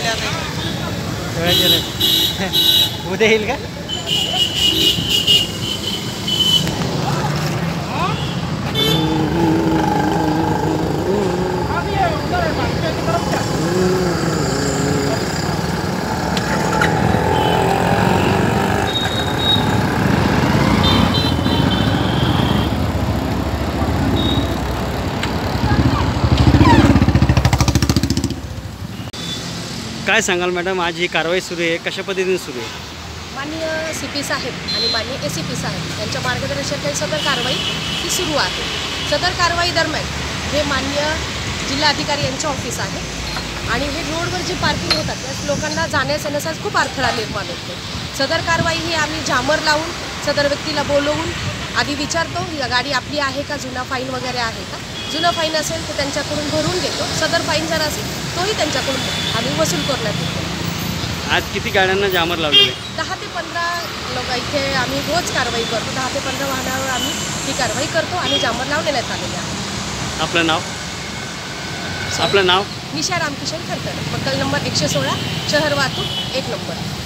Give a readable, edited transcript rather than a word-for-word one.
उद्या येईल का? काय सांगाल मॅडम, आज ही कारवाई सुरू आहे, कशा पद्धतीने सुरू आहे? माननीय CP साहेब आणि माननीय ACP साहेब यांच्या मार्गदर्शनाखाली सदर कारवाई ही सुरू आहे. सदर कारवाई दरम्यान हे माननीय जिल्हाधिकारी यांचे ऑफिस आहे आणि हे रोडवर जी पार्किंग होतात त्या लोकांना जाण्यास येण्यास खूप अडथळा निर्माण होतो. सदर कारवाई ही आम्ही झामर लावून सदर व्यक्तीला बोलवून आधी विचारतो ही गाडी आपली आहे का, जुना फाईन वगैरे आहे का. जुनं फाईन असेल तर त्यांच्याकडून भरून घेतो. सदर फाईन जर असेल तोही त्यांच्याकडून आम्ही वसूल करण्यात येतो. आज किती गाड्यांना जामर लावलेले? 10 ते 15 लोक इथे आम्ही रोज कारवाई करतो. 10 ते 15 वाहनावर आम्ही ही कारवाई करतो आणि जामर लावण्यात आलेले आहे. आपलं नाव? आपलं नाव? निशा रामकिशन खरतर, मक्कल नंबर 116, शहर वाहतूक 1 नंबर.